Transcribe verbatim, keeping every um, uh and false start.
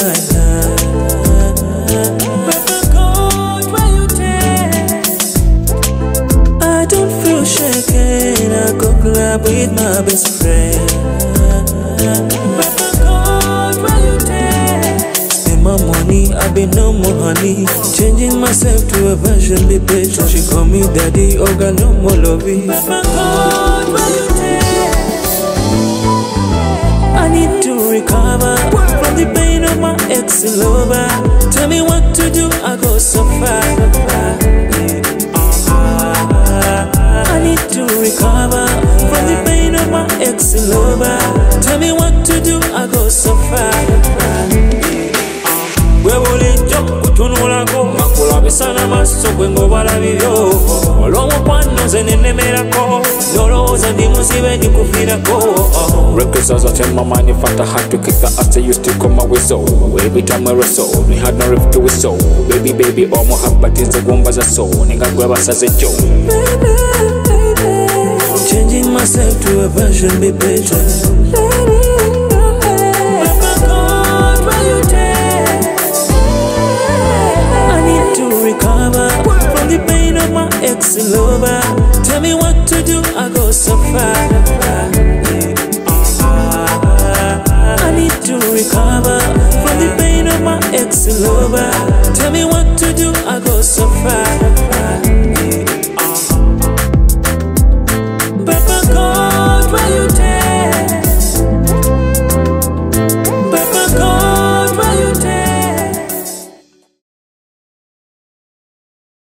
my life. Record where you take. I don't feel shaken. I go club with my best friend. Record where you take. Spend my money, I be no more honey. Changing myself to a version be better. She call me daddy, oh girl, no more love it. Record where you take. I need to recover from the pain of my ex lover. Tell me what to do, I go so far. I need to recover from the pain of my ex lover. Tell me what to do, I go so far. Where will it jump? Tunulago, Makula Besana Maso, Wengo Balavio, Olomo Panos and Nemerako, Noros and Dimusi, you could feel a go. Records as I tell my mind if I had to kick the ass, I used to come away so. Every time I wrestle, we had no rift to it so. Baby, baby, all my heart, but it's the Gumbas a soul. Nigga grab us as a joke. Changing myself to a version be better.